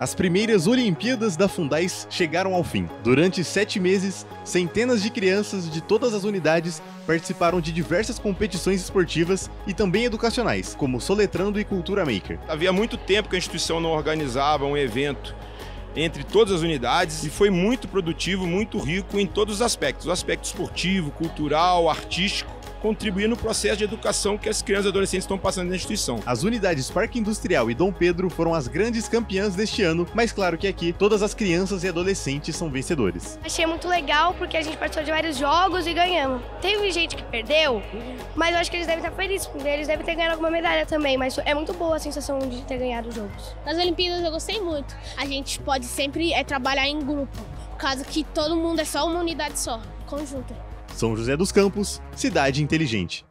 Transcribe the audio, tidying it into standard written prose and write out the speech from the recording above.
As primeiras Olimpíadas da Fundais chegaram ao fim. Durante 7 meses, centenas de crianças de todas as unidades participaram de diversas competições esportivas e também educacionais, como Soletrando e Cultura Maker. Havia muito tempo que a instituição não organizava um evento entre todas as unidades e foi muito produtivo, muito rico em todos os aspectos. O aspecto esportivo, cultural, artístico, contribuir no processo de educação que as crianças e adolescentes estão passando na instituição. As unidades Parque Industrial e Dom Pedro foram as grandes campeãs deste ano, mas claro que aqui todas as crianças e adolescentes são vencedores. Achei muito legal porque a gente participou de vários jogos e ganhamos. Teve gente que perdeu, mas eu acho que eles devem estar felizes, porque eles devem ter ganhado alguma medalha também, mas é muito boa a sensação de ter ganhado os jogos. Nas Olimpíadas eu gostei muito. A gente pode sempre trabalhar em grupo, por causa que todo mundo é só uma unidade só, conjunta. São José dos Campos, cidade inteligente.